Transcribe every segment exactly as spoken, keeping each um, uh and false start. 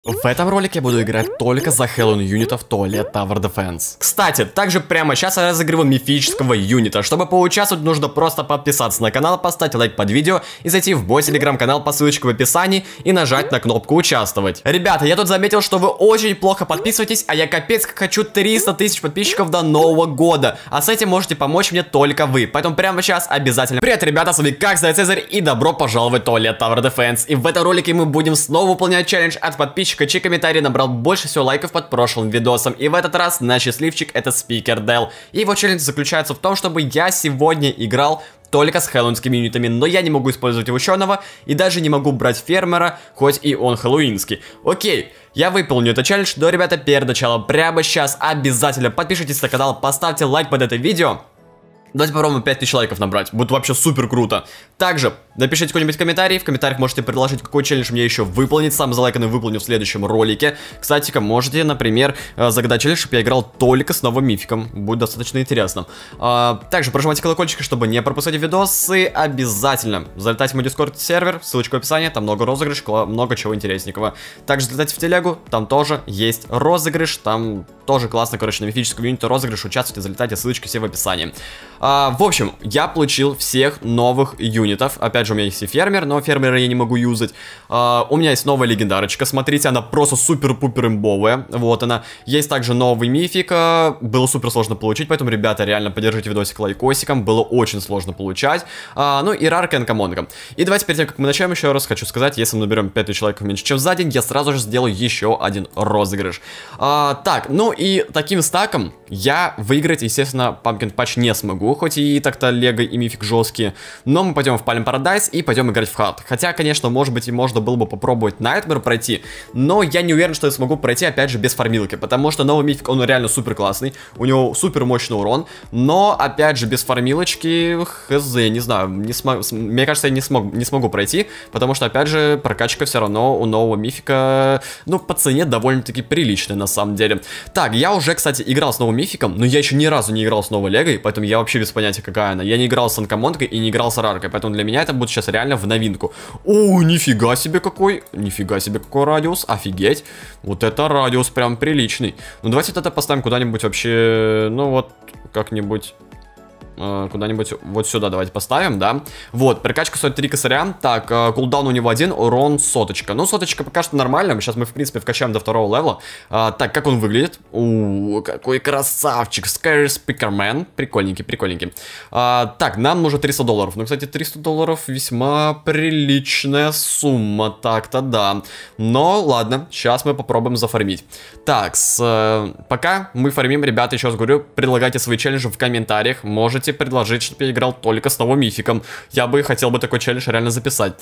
В этом ролике я буду играть только за Хэллоуин юнитов Toilet Tower Defense. Кстати, также прямо сейчас я разыгрываю мифического юнита. Чтобы поучаствовать, нужно просто подписаться на канал, поставить лайк под видео и зайти в мой телеграм-канал по ссылочке в описании и нажать на кнопку участвовать. Ребята, я тут заметил, что вы очень плохо подписываетесь, а я капец как хочу триста тысяч подписчиков до Нового года. А с этим можете помочь мне только вы. Поэтому прямо сейчас обязательно. Привет, ребята, с вами как всегда Цезарь и добро пожаловать в Toilet Tower Defense. И в этом ролике мы будем снова выполнять челлендж от подписчиков, чей комментарий набрал больше всего лайков под прошлым видосом. И в этот раз наш счастливчик — это Спикер Дэл. И его челлендж заключается в том, чтобы я сегодня играл только с хэллоуинскими юнитами, но я не могу использовать ученого и даже не могу брать фермера, хоть и он хэллоуинский. Окей, я выполню этот челлендж, но, ребята, перед началом прямо сейчас обязательно подпишитесь на канал, поставьте лайк под это видео. Давайте попробуем пять тысяч лайков набрать, будет вообще супер круто. Также напишите какой-нибудь комментарий, в комментариях можете предложить, какой челлендж мне еще выполнить. Сам залайканный выполню в следующем ролике. Кстати, можете, например, загадать челлендж, чтобы я играл только с новым мификом, будет достаточно интересно. Также прожимайте колокольчик, чтобы не пропускать видосы. Обязательно залетайте в мой дискорд сервер, ссылочка в описании, там много розыгрышей, много чего интересненького. Также залетайте в телегу, там тоже есть розыгрыш, там тоже классно, короче, на мифическом юните розыгрыш, участвуйте, залетайте, ссылочки все в описании. А, в общем, я получил всех новых юнитов. Опять же, у меня есть и фермер, но фермера я не могу юзать. А, у меня есть новая легендарочка, смотрите, она просто супер-пупер имбовая. Вот она. Есть также новый мифик, а, было супер сложно получить, поэтому, ребята, реально поддержите видосик лайкосиком, было очень сложно получать. А, ну и рарка и анкомонка. И давайте перед тем, как мы начнем, еще раз хочу сказать, если мы наберем пять тысяч лайков меньше, чем за день, я сразу же сделаю еще один розыгрыш. А, так, ну и таким стаком я выиграть, естественно, Pumpkin Patch не смогу, хоть и так-то лего и мифик жесткие, но мы пойдем в Palm Paradise и пойдем играть в хард. Хотя, конечно, может быть и можно было бы попробовать Nightmare пройти, но я не уверен, что я смогу пройти, опять же, без фармилки, потому что новый мифик, он реально супер классный, у него супер мощный урон, но, опять же, без фармилочки, хз, не знаю, не смог, мне кажется, я не, смог, не смогу пройти, потому что, опять же, прокачка все равно у нового мифика, ну, по цене довольно-таки приличная, на самом деле. Так, я уже, кстати, играл с новым мификом, но я еще ни разу не играл с новой легой, поэтому я вообще без понятия, какая она. Я не играл с анкомонкой и не играл с раркой, поэтому для меня это будет сейчас реально в новинку. О, нифига себе какой, нифига себе какой радиус, офигеть. Вот это радиус прям приличный. Ну давайте вот это поставим куда-нибудь вообще, ну вот, как-нибудь... Куда-нибудь вот сюда давайте поставим, да. Вот, прокачка стоит три косаря. Так, кулдаун у него один, урон соточка. Ну, соточка пока что нормально. Сейчас мы, в принципе, вкачаем до второго левела. а, Так, как он выглядит? У, какой красавчик. Scary Speakerman. Прикольненький, прикольненький. а, Так, нам нужно триста долларов. Ну, кстати, триста долларов весьма приличная сумма. Так-то да. Но, ладно, сейчас мы попробуем зафармить. Так, с, пока мы фармим, ребята, еще раз говорю, предлагайте свои челленджи в комментариях. Можете предложить, чтобы я играл только с новым мификом. Я бы хотел бы такой челлендж реально записать.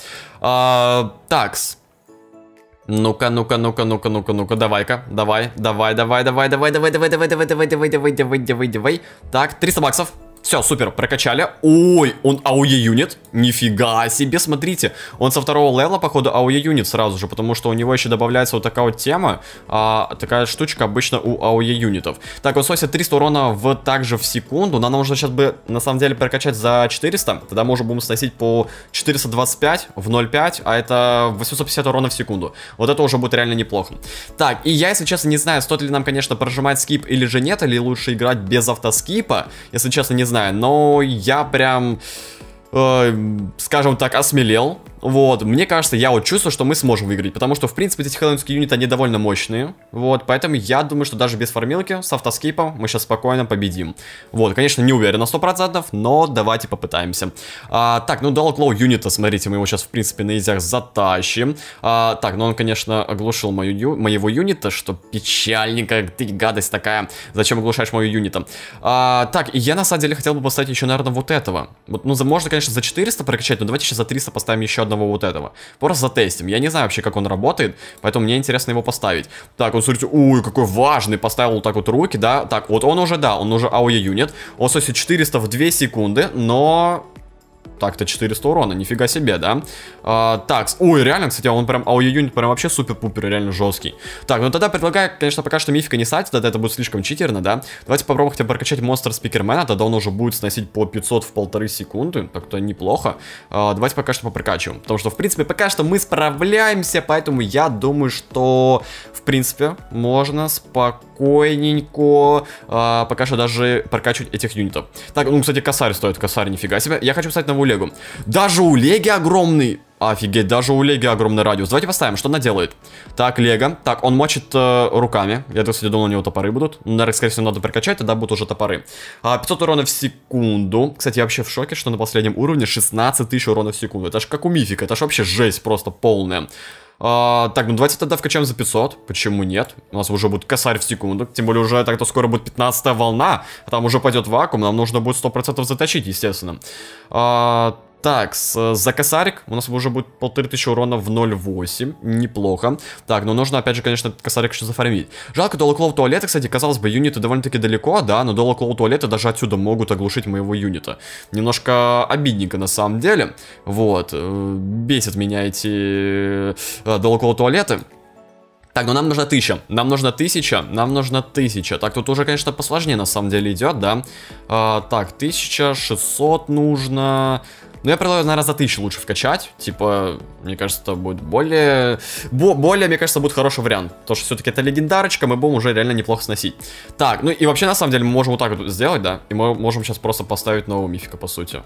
А, такс. Ну-ка, ну-ка, ну-ка, ну-ка, ну-ка, ну-ка, давай-ка, давай, давай, давай, давай, давай, давай, давай, давай, давай, давай, давай, давай, давай, давай, давай. Так, триста баксов. Все, супер, прокачали. Ой, он эй о и юнит. Нифига себе, смотрите. Он со второго левела, походу, эй о и юнит сразу же, потому что у него еще добавляется вот такая вот тема. а, Такая штучка обычно у эй о и юнитов. Так, он сносит триста урона в, также в секунду. Нам нужно сейчас бы, на самом деле, прокачать за четыреста. Тогда мы уже будем сносить по четыреста двадцать пять в ноль пять, а это восемьсот пятьдесят урона в секунду. Вот это уже будет реально неплохо. Так, и я, если честно, не знаю, стоит ли нам, конечно, прожимать скип или же нет, или лучше играть без автоскипа. Если честно, не знаю, но я прям, э, скажем так, осмелел. Вот, мне кажется, я вот чувствую, что мы сможем выиграть, потому что, в принципе, эти хэллоуинские юниты, они довольно мощные. Вот, поэтому я думаю, что даже без фармилки, с автоскипом, мы сейчас спокойно победим. Вот, конечно, не уверен на сто процентов, но давайте попытаемся. а, Так, ну, Долг Лоу юнита, смотрите, мы его сейчас, в принципе, на изях затащим. а, Так, ну он, конечно, оглушил мою ю... моего юнита, что печальненько, ты гадость такая. Зачем оглушаешь мою юнита? а, Так, и я, на самом деле, хотел бы поставить еще, наверное, вот этого. Вот, ну, можно, конечно, за четыреста прокачать, но давайте сейчас за триста поставим еще одного вот этого. Просто затестим. Я не знаю вообще, как он работает, поэтому мне интересно его поставить. Так, он, смотрите, ой, какой важный. Поставил вот так вот руки, да. Так, вот он уже, да, он уже эй о и юнит. Он сносит четыреста в две секунды, но... Так-то четыреста урона, нифига себе, да? А, так, ой, реально, кстати, он прям, ау юнит прям вообще супер-пупер, реально жесткий. Так, ну тогда предлагаю, конечно, пока что мифика не ставить, тогда это будет слишком читерно, да? Давайте попробуем хотя бы прокачать монстр спикермена, тогда он уже будет сносить по пятьсот в полторы секунды, так-то неплохо. А, давайте пока что попрокачиваем, потому что, в принципе, пока что мы справляемся, поэтому я думаю, что, в принципе, можно спокойненько а, пока что даже прокачивать этих юнитов. Так, ну, кстати, косарь стоит, косарь, нифига себе. Я хочу поставить новую легу. Даже у леги огромный... Офигеть, даже у леги огромный радиус. Давайте поставим, что она делает. Так, лего. Так, он мочит э, руками. Я, кстати, думал, у него топоры будут. Наверное, скорее всего, надо прокачать, тогда будут уже топоры. А, пятьсот урона в секунду. Кстати, я вообще в шоке, что на последнем уровне шестнадцать тысяч урона в секунду. Это ж как у мифика, это ж вообще жесть просто полная. А, так, ну давайте тогда вкачаем за пятьсот. Почему нет? У нас уже будет косарь в секунду. Тем более уже так-то скоро будет пятнадцатая волна. А там уже пойдет вакуум. Нам нужно будет сто процентов заточить, естественно. А, так, с, за косарик у нас уже будет полторы тысячи урона в ноль восемь. Неплохо. Так, но нужно опять же, конечно, этот косарик еще зафармить. Жалко, долоклоу туалета, кстати, казалось бы, юниты довольно-таки далеко, да, но долоклоу туалета даже отсюда могут оглушить моего юнита. Немножко обидненько на самом деле. Вот, бесит меня эти долоклоу туалеты. Так, ну нам нужна тысяча, нам нужна тысяча, нам нужна тысяча. Так, тут уже, конечно, посложнее на самом деле идет, да. А, так, тысяча шестьсот нужно... Ну, я предлагаю, наверное, за тысячу лучше вкачать. Типа, мне кажется, это будет более... Бо более, мне кажется, будет хороший вариант. Потому что все-таки это легендарочка, мы будем уже реально неплохо сносить. Так, ну и вообще, на самом деле, мы можем вот так вот сделать, да. И мы можем сейчас просто поставить нового мифика, по сути.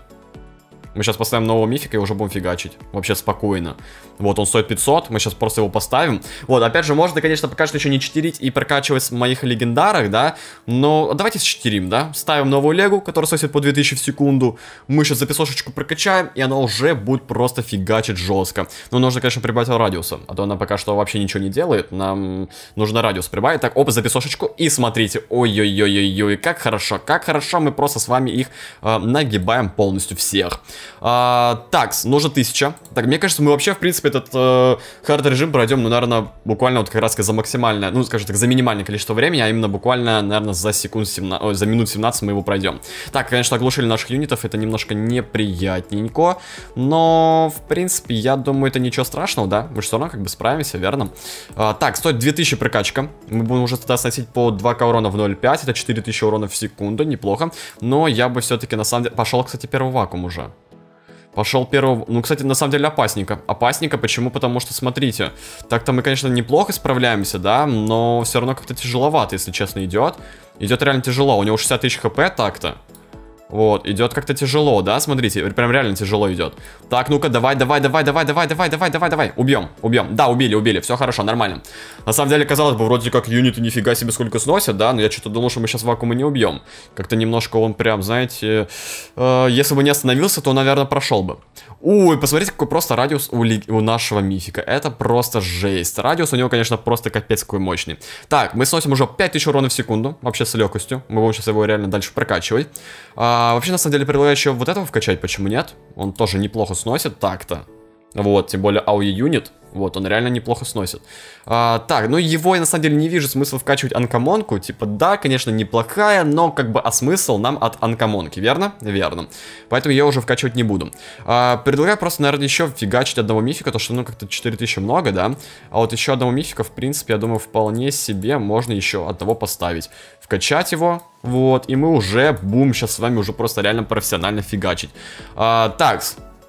Мы сейчас поставим нового мифика и уже будем фигачить. Вообще спокойно. Вот, он стоит пятьсот, мы сейчас просто его поставим. Вот, опять же, можно, конечно, пока что еще не читерить и прокачивать моих легендарок, да. Но давайте считерим, да. Ставим новую легу, которая сносит по две тысячи в секунду. Мы сейчас за пятьсошечку прокачаем, и она уже будет просто фигачить жестко. Но нужно, конечно, прибавить радиуса. А то она пока что вообще ничего не делает. Нам нужно радиус прибавить. Так, оп, за пятьсошечку. И смотрите, ой-ой-ой-ой-ой, как хорошо, как хорошо мы просто с вами их э, нагибаем полностью всех. А, так, нужно тысяча. Так, мне кажется, мы вообще, в принципе, этот э, хард режим пройдем, ну, наверное, буквально вот как раз за максимальное, ну, скажем так, за минимальное количество времени, а именно буквально, наверное, за секунд семнадцать, ой, за минут семнадцать мы его пройдем. Так, конечно, оглушили наших юнитов, это немножко неприятненько, но, в принципе, я думаю, это ничего страшного, да? Мы же все равно как бы справимся, верно? А, так, стоит две тысячи прокачка. Мы будем уже тогда сносить по два ка урона в ноль пять, это четыре тысячи урона в секунду, неплохо. Но я бы все-таки, на самом деле, пошел, кстати, первый вакуум уже. Пошел первый... Ну, кстати, на самом деле опасненько. Опасненько, почему? Потому что, смотрите, так-то мы, конечно, неплохо справляемся, да, но все равно как-то тяжеловато, если честно, идет. Идет реально тяжело. У него шестьдесят тысяч хп так-то. Вот, идет как-то тяжело, да, смотрите, прям реально тяжело идет. Так, ну-ка, давай, давай, давай, давай, давай, давай, давай, давай, давай, убьем, убьем. Да, убили, убили, все хорошо, нормально. На самом деле, казалось бы, вроде как юниты нифига себе сколько сносят, да, но я что-то думал, что мы сейчас вакуума не убьем. Как-то немножко он прям, знаете, э, если бы не остановился, то, наверное, прошел бы. Ой, посмотрите, какой просто радиус у, у нашего мифика. Это просто жесть. Радиус у него, конечно, просто капец какой мощный. Так, мы сносим уже пять тысяч урона в секунду, вообще с легкостью. Мы будем сейчас его реально дальше прокачивать. А, вообще, на самом деле, предлагаю еще вот этого вкачать, почему нет? Он тоже неплохо сносит так-то. Вот, тем более эй о и юнит. Вот, он реально неплохо сносит. А, так, ну его я на самом деле не вижу смысла вкачивать анкомонку. Типа, да, конечно, неплохая, но как бы, а смысл нам от анкомонки, верно? Верно. Поэтому я уже вкачивать не буду. А, предлагаю просто, наверное, еще фигачить одного мифика, то что, ну, как-то четыре тысячи много, да? А вот еще одного мифика, в принципе, я думаю, вполне себе можно еще одного поставить. Вкачать его, вот, и мы уже, бум, сейчас с вами уже просто реально профессионально фигачить. А, так,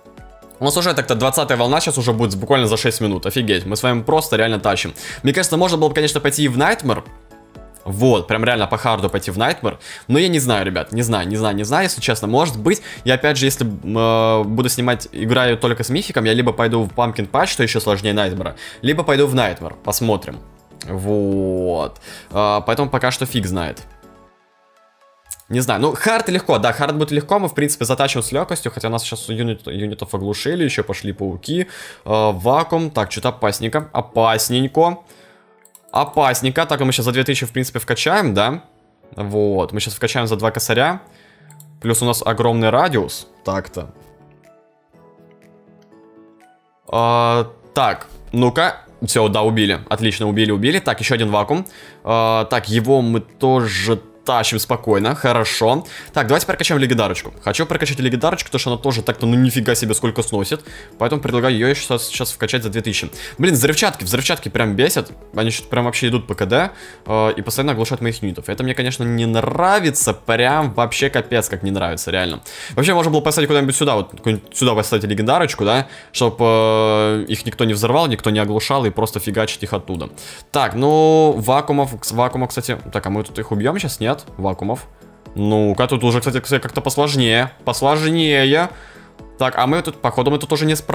у нас уже так-то двадцатая волна сейчас уже будет буквально за шесть минут. Офигеть, мы с вами просто реально тащим. Мне кажется, можно было бы, конечно, пойти и в Nightmare. Вот, прям реально по харду пойти в Nightmare. Но я не знаю, ребят, не знаю, не знаю, не знаю, если честно. Может быть, я опять же, если э, буду снимать, играю только с мификом, я либо пойду в Pumpkin Patch, что еще сложнее Nightmare, либо пойду в Nightmare, посмотрим. Вот, э, поэтому пока что фиг знает. Не знаю, ну, хард легко, да, хард будет легко, мы, в принципе, затачим с легкостью, хотя нас сейчас юнит, юнитов оглушили, еще пошли пауки, э, вакуум, так, что-то опасненько, опасненько, опасненько, так, мы сейчас за две тысячи, в принципе, вкачаем, да, вот, мы сейчас вкачаем за два косаря, плюс у нас огромный радиус, так-то, э, так, ну-ка. Все, да, убили. Отлично, убили, убили. Так, еще один вакуум. Э, так, его мы тоже Тащим спокойно, хорошо. Так, давайте прокачаем легендарочку. Хочу прокачать легендарочку, потому что она тоже так-то, ну нифига себе сколько сносит. Поэтому предлагаю ее сейчас, сейчас вкачать за две тысячи. Блин, взрывчатки, взрывчатки прям бесят. Они что-то прям вообще идут по КД э, и постоянно оглушают моих юнитов. Это мне, конечно, не нравится. Прям вообще капец как не нравится, реально. Вообще можно было поставить куда-нибудь сюда, вот сюда поставить легендарочку, да, чтобы э, их никто не взорвал, никто не оглушал и просто фигачить их оттуда. Так, ну, вакуумов, вакуумов, кстати. Так, а мы тут их убьем сейчас, нет? Вакуумов. Ну-ка, тут уже, кстати, как-то посложнее. Посложнее. Так, а мы тут, походу, мы тут уже не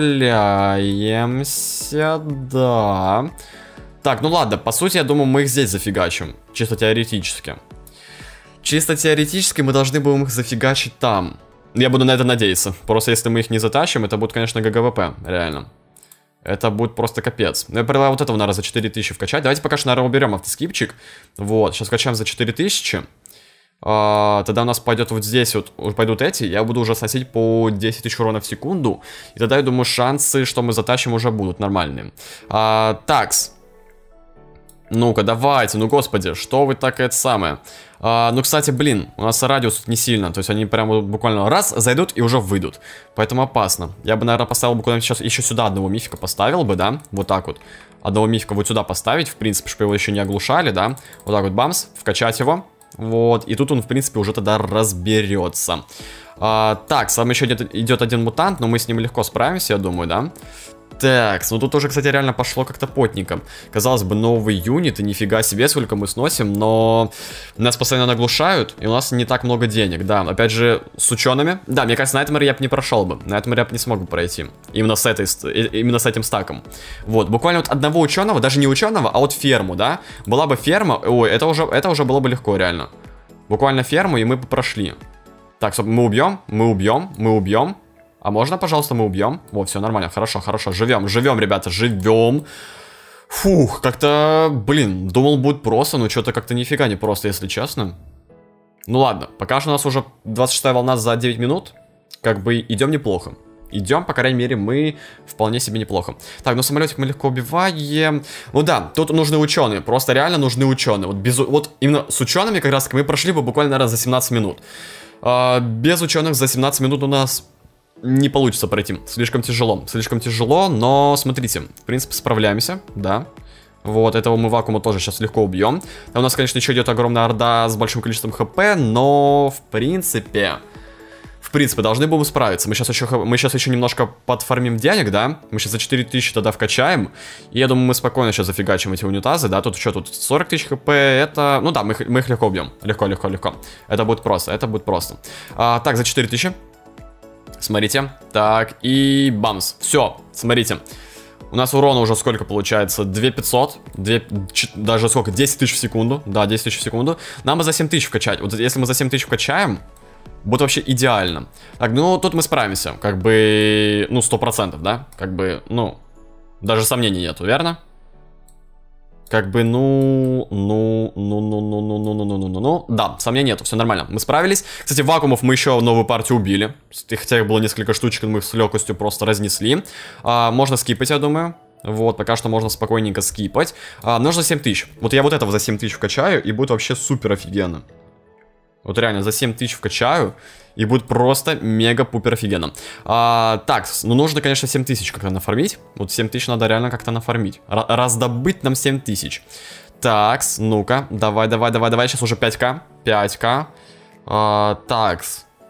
справляемся. Да. Так, ну ладно, по сути, я думаю, мы их здесь зафигачим. Чисто теоретически. Чисто теоретически мы должны будем их зафигачить там. Я буду на это надеяться. Просто если мы их не затащим, это будет, конечно, ГГВП. Реально. Это будет просто капец. Я предлагаю вот этого, наверное, за четыре тысячи вкачать. Давайте пока что, наверное, уберем автоскипчик. Вот, сейчас вкачаем за четыре тысячи. А, тогда у нас пойдет вот здесь вот, пойдут эти. Я буду уже сносить по десять тысяч урона в секунду. И тогда, я думаю, шансы, что мы затащим, уже будут нормальные. А, такс. Ну-ка, давайте, ну господи, что вы так это самое. А, ну, кстати, блин, у нас радиус не сильно. То есть они прям буквально раз зайдут и уже выйдут. Поэтому опасно. Я бы, наверное, поставил бы куда-нибудь сейчас еще сюда одного мифика поставил бы, да? Вот так вот. Одного мифика вот сюда поставить, в принципе, чтобы его еще не оглушали, да? Вот так вот, бамс, вкачать его. Вот, и тут он, в принципе, уже тогда разберется. А, так, с вами еще идет, идет один мутант, но мы с ним легко справимся, я думаю, да? Так, ну тут уже, кстати, реально пошло как-то потненько. Казалось бы, новый юнит, и нифига себе, сколько мы сносим, но нас постоянно наглушают, и у нас не так много денег, да. Опять же, с учеными. Да, мне кажется, на этом я бы не прошел бы. На этом я бы не смог бы пройти. Именно с, этой, именно с этим стаком. Вот, буквально вот одного ученого, даже не ученого, а вот ферму, да. Была бы ферма, ой, это уже, это уже было бы легко, реально. Буквально ферму, и мы бы прошли. Так, стоп, мы убьем, мы убьем, мы убьем. А можно, пожалуйста, мы убьем? Вот, все нормально, хорошо, хорошо, живем, живем, ребята, живем. Фух, как-то, блин, думал, будет просто, но что-то как-то нифига не просто, если честно. Ну ладно, пока что у нас уже двадцать шестая волна за девять минут. Как бы идем неплохо. Идем, по крайней мере, мы вполне себе неплохо. Так, ну самолетик мы легко убиваем. Ну да, тут нужны ученые, просто реально нужны ученые. Вот, без, вот именно с учеными как раз мы прошли бы буквально, наверное, за семнадцать минут. А, без ученых за семнадцать минут у нас... не получится пройти. Слишком тяжело. Слишком тяжело, но смотрите. В принципе, справляемся, да. Вот, этого мы вакуума тоже сейчас легко убьем. Там у нас, конечно, еще идет огромная орда с большим количеством хп, но в принципе... В принципе, должны будем справиться. Мы сейчас еще, мы сейчас еще немножко подфармим денег, да. Мы сейчас за четыре тысячи тогда вкачаем. И я думаю, мы спокойно сейчас зафигачим эти унитазы, да. Тут что, тут сорок тысяч хп, это... Ну да, мы, мы их легко убьем. Легко, легко, легко. Это будет просто, это будет просто. А, так, за четыре тысячи. Смотрите. Так, и бамс. Все, смотрите. У нас урона уже сколько получается? две тысячи пятьсот. две, даже сколько? десять тысяч в секунду. Да, десять тысяч в секунду. Нам бы за семь тысяч вкачать. Вот если мы за семь тысяч вкачаем, будет вообще идеально. Так, ну тут мы справимся. Как бы, ну, сто процентов, да? Как бы, ну, даже сомнений нету, верно? Как бы, ну, ну, ну, ну, ну, ну, ну, ну, ну, ну, ну, ну, да, сомнений нету, все нормально, мы справились. Кстати, вакуумов мы еще новую партию убили, хотя их было несколько штучек, мы их с легкостью просто разнесли. А, можно скипать, я думаю. Вот, пока что можно спокойненько скипать. А, нужно семь тысяч, вот я вот этого за семь тысяч вкачаю, и будет вообще супер офигенно. Вот реально, за семь тысяч вкачаю, и будет просто мега-пупер офигенно. А, так, ну нужно, конечно, семь тысяч как-то нафармить. Вот семь тысяч надо реально как-то нафармить. Р раздобыть нам семь тысяч. Так, ну-ка, давай, давай, давай, давай, сейчас уже пять ка. пять ка. А, так,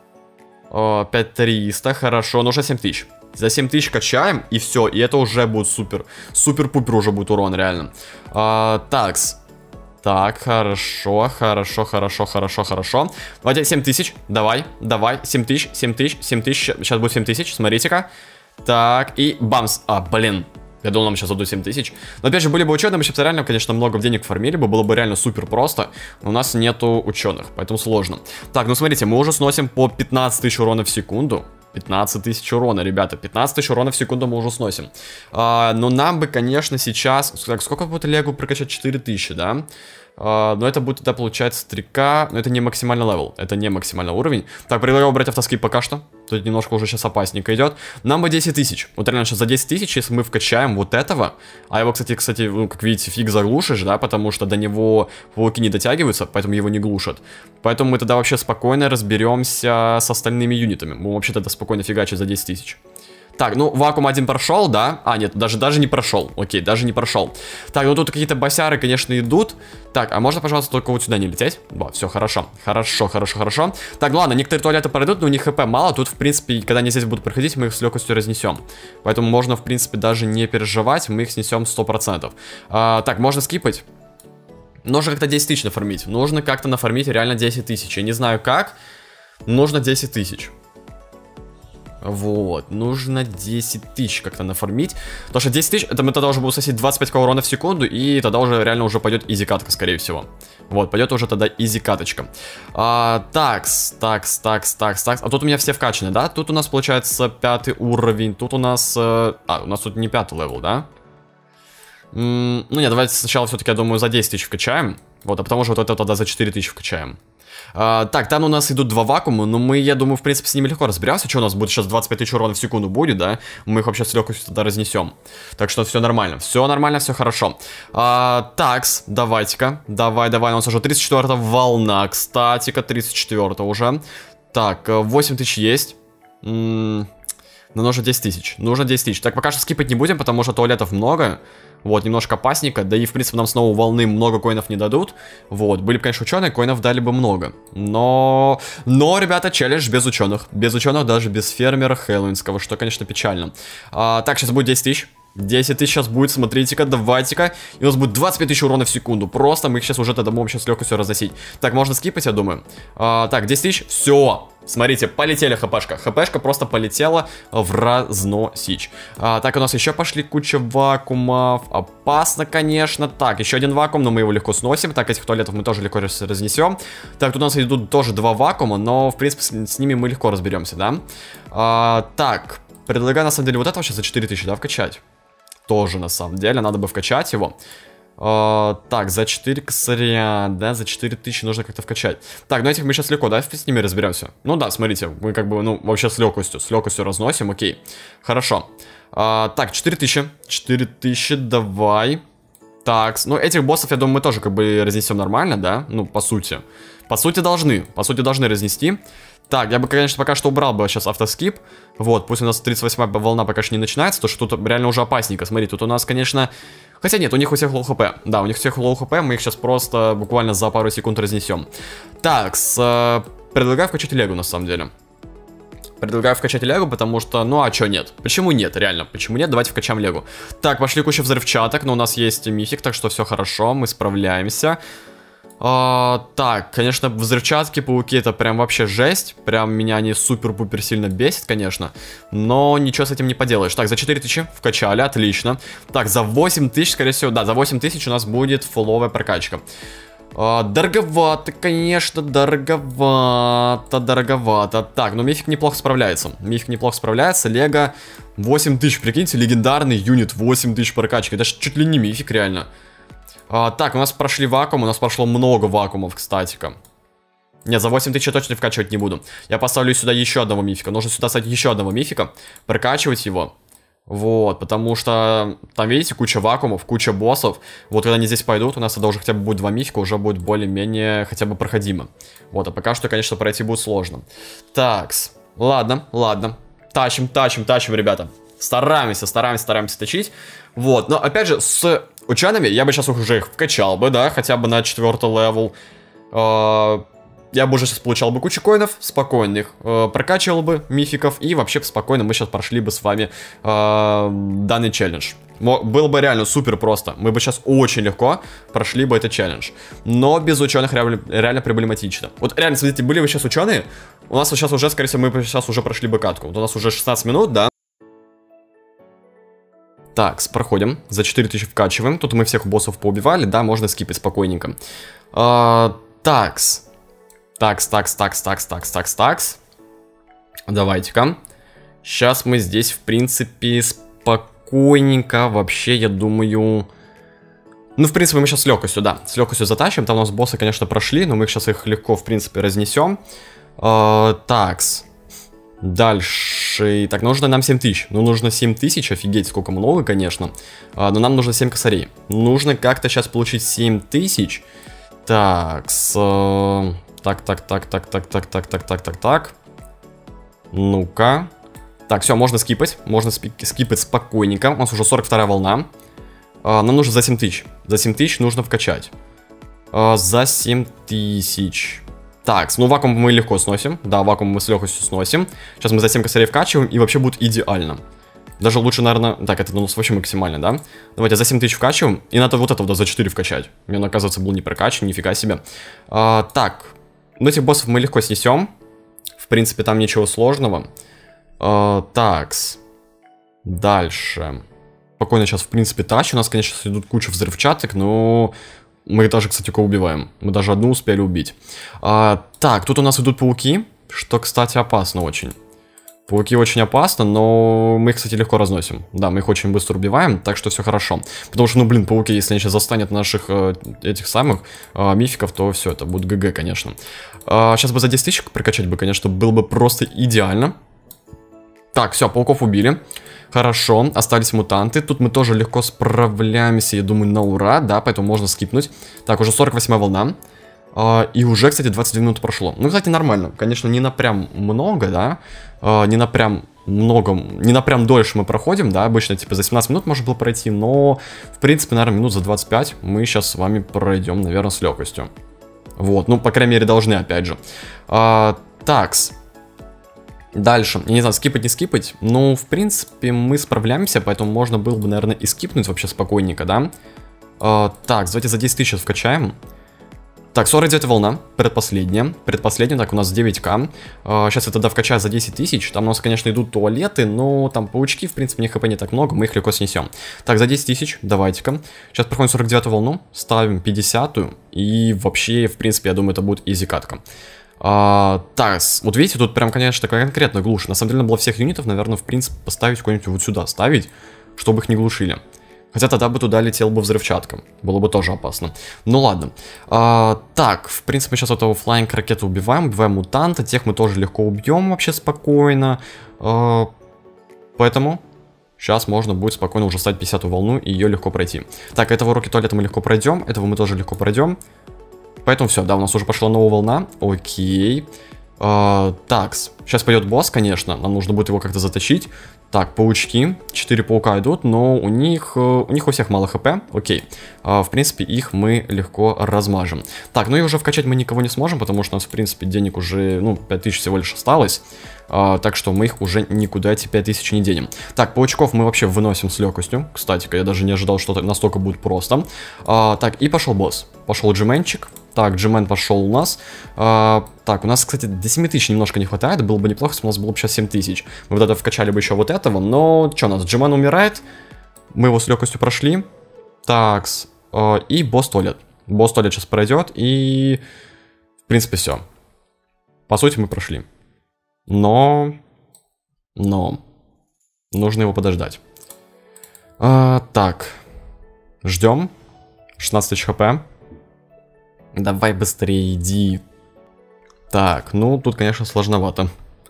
а, пять тысяч триста, хорошо, нужно семь тысяч. За семь тысяч качаем, и все, и это уже будет супер. Супер-пупер уже будет урон, реально. А, такс. Так, хорошо, хорошо, хорошо, хорошо, хорошо. Давайте семь тысяч, давай, давай, семь тысяч, семь тысяч, семь тысяч, сейчас будет семь тысяч, смотрите-ка. Так, и бамс, а, блин, я думал, нам сейчас дадут семь тысяч. Но опять же, были бы ученые, мы сейчас реально, конечно, много денег фармили бы, было бы реально супер просто. Но у нас нету ученых, поэтому сложно. Так, ну смотрите, мы уже сносим по пятнадцать тысяч урона в секунду. пятнадцать тысяч урона, ребята, пятнадцать тысяч урона в секунду мы уже сносим. а, Но нам бы, конечно, сейчас... Так, сколько будет легу прокачать? четыре тысячи, да? а, Но это будет тогда, получается, три ка. Но это не максимальный левел, это не максимальный уровень. Так, предлагаю брать автоскип пока что. Тут немножко уже сейчас опасненько идет. Нам бы десять тысяч. Вот реально сейчас за десять тысяч, если мы вкачаем вот этого. А его, кстати, кстати, ну, как видите, фиг заглушишь, да, потому что до него пауки не дотягиваются, поэтому его не глушат. Поэтому мы тогда вообще спокойно разберемся с остальными юнитами. Мы вообще тогда спокойно фигачим за десять тысяч. Так, ну, вакуум один прошел, да? А, нет, даже, даже не прошел. Окей, даже не прошел. Так, ну тут какие-то босяры, конечно, идут. Так, а можно, пожалуйста, только вот сюда не лететь? Да, все, хорошо. Хорошо, хорошо, хорошо. Так, ну ладно, некоторые туалеты пройдут, но у них хп мало. Тут, в принципе, когда они здесь будут проходить, мы их с легкостью разнесем. Поэтому можно, в принципе, даже не переживать. Мы их снесем сто процентов. А, так, можно скипать. Нужно как-то десять тысяч нафармить. Нужно как-то нафармить реально десять тысяч. Я не знаю как. Нужно десять тысяч. Вот, нужно десять тысяч как-то нафармить. Потому что десять тысяч, это мы тогда уже будем сосить двадцать пять урона в секунду. И тогда уже реально уже пойдет изи катка, скорее всего. Вот, пойдет уже тогда изи каточка. а, Такс, такс, такс, такс, такс. А тут у меня все вкачаны, да? Тут у нас получается пятый уровень. Тут у нас... Э, а, у нас тут не пятый левел, да? М-м, ну нет, давайте сначала все-таки, я думаю, за десять тысяч вкачаем. Вот, а потому что вот это тогда за четыре тысячи вкачаем. А, так, там у нас идут два вакуума, но мы, я думаю, в принципе, с ними легко разберемся. Что у нас будет сейчас двадцать пять тысяч урона в секунду будет, да? Мы их вообще с легкостью тогда разнесем. Так что все нормально, все нормально, все хорошо. а, Такс, давайте-ка, давай, давай, у нас уже тридцать четвёртая волна, кстати-ка, тридцать четвёртая уже. Так, восемь тысяч есть. М-м, но нужно десять тысяч, нужно десять тысяч. Так, пока что скипать не будем, потому что туалетов много. Вот, немножко опасненько, да и, в принципе, нам снова волны много коинов не дадут. Вот, были бы, конечно, ученые, коинов дали бы много. Но, но, ребята, челлендж без ученых. Без ученых, даже без фермера хэллоуинского, что, конечно, печально. а, Так, сейчас будет десять тысяч. десять тысяч сейчас будет, смотрите-ка, давайте-ка. И у нас будет двадцать пять тысяч урона в секунду. Просто мы их сейчас уже тогда будем сейчас с легкостью разносить. Так, можно скипать, я думаю. а, Так, десять тысяч, все. Смотрите, полетели хпшка. Хпшка просто полетела в разносич. а, Так, у нас еще пошли куча вакуумов. Опасно, конечно. Так, еще один вакуум, но мы его легко сносим. Так, этих туалетов мы тоже легко разнесем. Так, тут у нас идут тоже два вакуума, но, в принципе, с, с ними мы легко разберемся, да? а, Так, предлагаю, на самом деле, вот этого сейчас за четыре тысячи, да, вкачать? Тоже, на самом деле, надо бы вкачать его. Uh, так, за четыре косаря, да, за четыре тысячи нужно как-то вкачать. Так, ну этих мы сейчас легко, да, с ними разберемся. Ну да, смотрите, мы как бы, ну, вообще с легкостью, с легкостью разносим, окей. Хорошо. uh, Так, четыре тысячи, четыре тысячи, давай. Так, ну этих боссов, я думаю, мы тоже как бы разнесем нормально, да, ну, по сути. По сути должны, по сути должны разнести. Так, я бы, конечно, пока что убрал бы сейчас автоскип. Вот, пусть у нас тридцать восьмая волна пока что не начинается, то что тут реально уже опасненько. Смотри, тут у нас, конечно... Хотя нет, у них у всех лоу хп. Да, у них у всех лоу хп, мы их сейчас просто буквально за пару секунд разнесем. Так, с, э, предлагаю вкачать легу, на самом деле. Предлагаю вкачать легу, потому что, ну а чё нет? Почему нет, реально? Почему нет? Давайте вкачаем легу. Так, пошли куча взрывчаток, но у нас есть мифик, так что все хорошо, мы справляемся. А, так, конечно, взрывчатки, пауки, это прям вообще жесть. Прям меня они супер-пупер сильно бесит, конечно. Но ничего с этим не поделаешь. Так, за четыре тысячи вкачали, отлично. Так, за восемь тысяч, скорее всего, да, за восемь тысяч у нас будет фуловая прокачка. а, Дороговато, конечно, дороговато, дороговато. Так, ну мифик неплохо справляется. Мифик неплохо справляется, лего восемь тысяч, прикиньте, легендарный юнит, восемь тысяч прокачки. Это ж чуть ли не мифик, реально. А, так, у нас прошли вакуум, у нас прошло много вакуумов, кстати-ка. Нет, за восемь тысяч я точно вкачивать не буду. Я поставлю сюда еще одного мифика. Нужно сюда ставить еще одного мифика, прокачивать его. Вот, потому что там, видите, куча вакуумов, куча боссов. Вот когда они здесь пойдут, у нас тогда уже хотя бы будет два мифика, уже будет более-менее хотя бы проходимо. Вот, а пока что, конечно, пройти будет сложно. Такс, ладно, ладно. Тащим, тащим, тащим, ребята. Стараемся, стараемся, стараемся точить. Вот, но опять же, с учеными я бы сейчас уже их вкачал бы, да, хотя бы на четвертый левел. э, Я бы уже сейчас получал бы кучу коинов, спокойных, э, прокачивал бы мификов, и вообще спокойно мы сейчас прошли бы с вами э, данный челлендж. Было бы реально супер просто, мы бы сейчас очень легко прошли бы этот челлендж. Но без ученых реально, реально проблематично. Вот реально, смотрите, были бы сейчас ученые, у нас сейчас уже, скорее всего, мы бы сейчас уже прошли бы катку. Вот у нас уже шестнадцать минут, да. Так, проходим. За четыре тысячи вкачиваем. Тут мы всех боссов поубивали, да, можно скипать спокойненько. А, такс. Такс, такс, такс, такс, такс, такс, такс. Давайте-ка. Сейчас мы здесь, в принципе, спокойненько. Вообще, я думаю... Ну, в принципе, мы сейчас с легкостью, да, с легкостью затащим. Там у нас боссы, конечно, прошли, но мы сейчас их легко, в принципе, разнесем. А, такс. Дальше. Так, нужно нам семь тысяч. Ну, нужно семь тысяч, офигеть, сколько много, конечно. А, но нам нужно семь косарей. Нужно как-то сейчас получить семь тысяч. Так, с... Так, так, так, так, так, так, так, так, так, так, так. Ну-ка. Так, все, можно скипать. Можно скипать спокойненько. У нас уже сорок вторая волна. А, нам нужно за семь тысяч. За семь тысяч нужно вкачать. А, за семь тысяч. Так, ну вакуум мы легко сносим. Да, вакуум мы с легкостью сносим. Сейчас мы за семь косарей вкачиваем, и вообще будет идеально. Даже лучше, наверное... Так, это у нас вообще максимально, да? Давайте за семь тысяч вкачиваем. И надо вот это вот за четыре вкачать. Мне он, оказывается, был не прокачан, нифига себе. А, так, ну этих боссов мы легко снесем. В принципе, там ничего сложного. А, такс. Дальше. Спокойно сейчас, в принципе, тач. У нас, конечно, идут куча взрывчаток, но... Мы даже, кстати, кого убиваем. Мы даже одну успели убить. А, так, тут у нас идут пауки, что, кстати, опасно очень. Пауки очень опасно, но мы их, кстати, легко разносим. Да, мы их очень быстро убиваем, так что все хорошо. Потому что, ну, блин, пауки, если они сейчас застанет наших э, этих самых э, мификов, то все, это будет ГГ, конечно. А, сейчас бы за десять тысяч прокачать бы, конечно, было бы просто идеально. Так, все, пауков убили. Хорошо, остались мутанты. Тут мы тоже легко справляемся, я думаю, на ура, да, поэтому можно скипнуть. Так, уже сорок восьмая волна. А, и уже, кстати, двадцать две минуты прошло. Ну, кстати, нормально. Конечно, не напрям много, да. А, не напрям много, не напрям дольше мы проходим, да. Обычно, типа, за семнадцать минут можно было пройти, но, в принципе, наверное, минут за двадцать пять мы сейчас с вами пройдем, наверное, с легкостью. Вот, ну, по крайней мере, должны, опять же. А, такс. Дальше, я не знаю, скипать, не скипать, но, в принципе, мы справляемся, поэтому можно было бы, наверное, и скипнуть вообще спокойненько, да? А, так, давайте за десять тысяч сейчас вкачаем. Так, сорок девятая волна, предпоследняя, предпоследняя, так, у нас девять ка. А, сейчас я тогда вкачаю за десять тысяч, там у нас, конечно, идут туалеты, но там паучки, в принципе, у них хп не так много, мы их легко снесем. Так, за десять тысяч, давайте-ка. Сейчас проходим сорок девятую волну, ставим пятидесятую, и вообще, в принципе, я думаю, это будет изи-катка. А, так, вот видите, тут прям, конечно, конкретно глушь. На самом деле, надо было всех юнитов, наверное, в принципе, поставить куда-нибудь вот сюда, ставить, чтобы их не глушили. Хотя тогда бы туда летел бы взрывчатка. Было бы тоже опасно. Ну ладно. А, так, в принципе, сейчас этого флайинг ракету убиваем. Убиваем мутанта. Тех мы тоже легко убьем вообще спокойно. А, поэтому сейчас можно будет спокойно уже ставить пятидесятую волну и ее легко пройти. Так, этого Роки Туалета мы легко пройдем. Этого мы тоже легко пройдем. Поэтому все, да, у нас уже пошла новая волна. Окей. Uh, так, сейчас пойдет босс, конечно. Нам нужно будет его как-то затащить. Так, паучки. четыре паука идут, но у них у них у всех мало хп. Окей. Uh, в принципе, их мы легко размажем. Так, ну и уже вкачать мы никого не сможем, потому что у нас, в принципе, денег уже, ну, пять тысяч всего лишь осталось. Uh, так что мы их уже никуда эти пять тысяч не денем. Так, паучков мы вообще выносим с легкостью. Кстати-ка, я даже не ожидал, что настолько будет просто. Uh, так, и пошел босс. Пошел джименчик. Так, Джимен пошел у нас. А, так, у нас, кстати, до семи тысяч немножко не хватает. Было бы неплохо, если у нас было бы сейчас семь тысяч. Мы вот это вкачали бы еще вот этого. Но, что у нас, Джимен умирает. Мы его с легкостью прошли. Так, а, и босс-туалет. Босс-туалет сейчас пройдет. И, в принципе, все. По сути, мы прошли. Но, но, нужно его подождать. А, так, ждем. шестнадцать тысяч хп. Давай быстрее иди. Так, ну, тут, конечно, сложновато.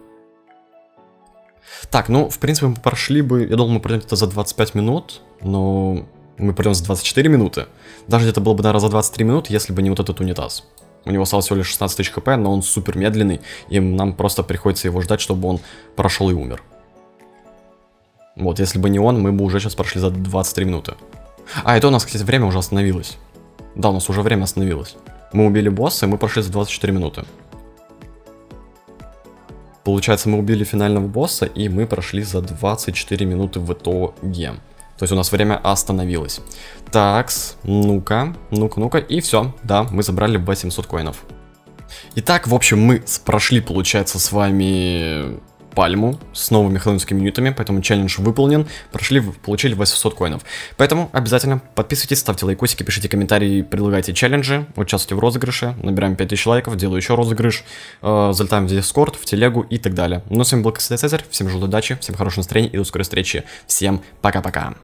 Так, ну, в принципе, мы прошли бы... Я думал, мы пройдем это за двадцать пять минут, но мы пройдем за двадцать четыре минуты. Даже это было бы, наверное, за двадцать три минуты, если бы не вот этот унитаз. У него осталось всего лишь шестнадцать тысяч хп, но он супер медленный, и нам просто приходится его ждать, чтобы он прошел и умер. Вот, если бы не он, мы бы уже сейчас прошли за двадцать три минуты. А, это у нас, кстати, время уже остановилось. Да, у нас уже время остановилось. Мы убили босса, и мы прошли за двадцать четыре минуты. Получается, мы убили финального босса, и мы прошли за двадцать четыре минуты в итоге. То есть у нас время остановилось. Такс, ну-ка, ну-ка, ну-ка, и все. Да, мы забрали восемьсот коинов. Итак, в общем, мы прошли, получается, с вами... пальму с новыми хэллоуинскими юнитами, поэтому челлендж выполнен, прошли, получили восемьсот коинов. Поэтому обязательно подписывайтесь, ставьте лайкосики, пишите комментарии, предлагайте челленджи, участвуйте в розыгрыше, набираем пять тысяч лайков, делаю еще розыгрыш, э, залетаем в Дискорд, в телегу и так далее. Ну, с вами был Цезарь, всем желаю удачи, всем хорошего настроения и до скорой встречи, всем пока-пока.